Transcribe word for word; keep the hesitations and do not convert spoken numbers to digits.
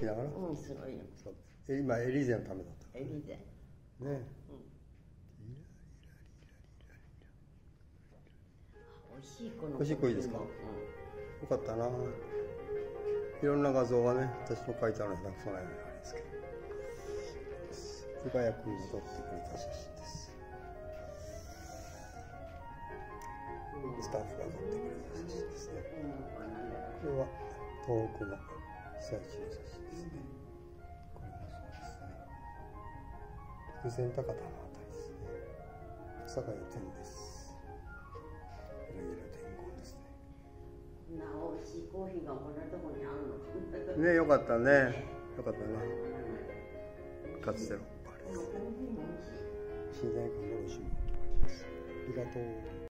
きながら。 うん、すごいよ。 そうです。今エリゼのためだった。 エリゼ。 ね。 うん。美味しいこの。 美味しいコーヒーですか。よかったな。いろんな画像がね、私の描いたのにたくさんあるんですけど。素早く戻ってくれた写真です。スタッフが撮ってくれた写真ですね。これは東北の被災地の写真ですね。これもそうですね。陸前高田のあたりですね。坂井の天です。いろいろ天候ですね。 こんな美味しいコーヒーがこんなとこにあるの。 ね、よかったね。よかったね。カツテロ。自然感のおいしいものがあります。ありがとう。